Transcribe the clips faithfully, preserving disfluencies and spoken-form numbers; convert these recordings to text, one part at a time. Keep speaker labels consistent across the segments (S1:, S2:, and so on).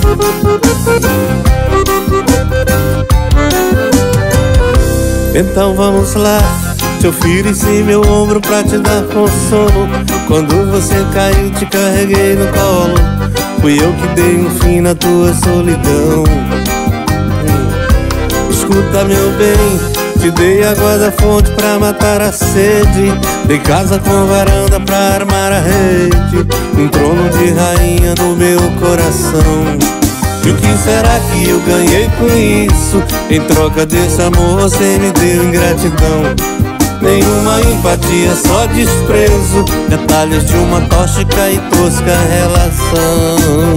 S1: Então vamos lá, te ofereci meu ombro pra te dar consolo. Quando você caiu te carreguei no colo. Fui eu que dei um fim na tua solidão. Escuta meu bem, te dei água da fonte pra matar a sede. Dei casa com varanda pra armar a rede. Um trono de rainha no meu coração. E o que será que eu ganhei com isso? Em troca desse amor você me deu ingratidão. Nenhuma empatia, só desprezo. Detalhes de uma tóxica e tosca relação.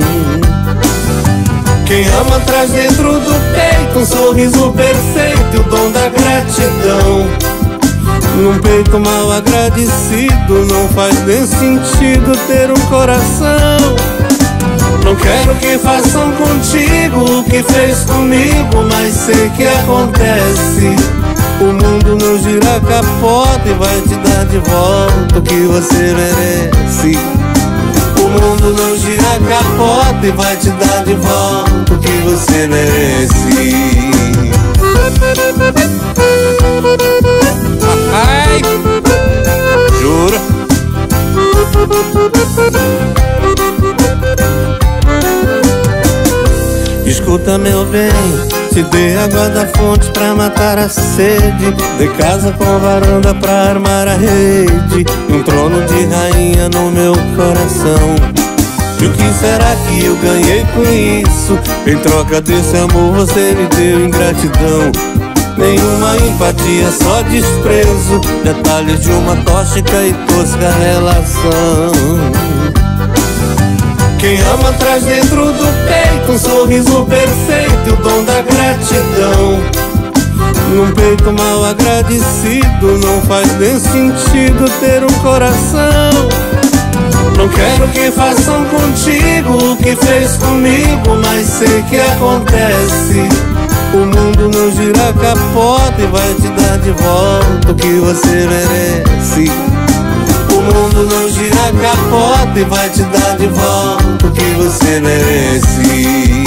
S1: Quem ama traz dentro do peito um sorriso perfeito e o dom da gratidão. Num peito mal agradecido não faz nem sentido ter um coração. Não quero que façam contigo o que fez comigo, mas sei que acontece. O mundo não gira a capota e vai te dar de volta o que você merece. O mundo não gira a capota e vai te dar de volta o que você merece. Ai, jura? Escuta meu bem, te dei água da fonte pra matar a sede. Dei casa com varanda pra armar a rede. E um trono de rainha no meu coração. E o que será que eu ganhei com isso? Em troca desse amor você me deu ingratidão. Nenhuma empatia, só desprezo. Detalhes de uma tóxica e tosca relação. Quem ama traz dentro do peito um sorriso perfeito e o dom da gratidão. Num peito mal agradecido não faz nem sentido ter um coração. Não quero que façam contigo o que fez comigo, mas sei que acontece. O mundo não gira a capota e vai te dar de volta o que você merece. O mundo não gira a capota e vai te dar de volta o que você merece.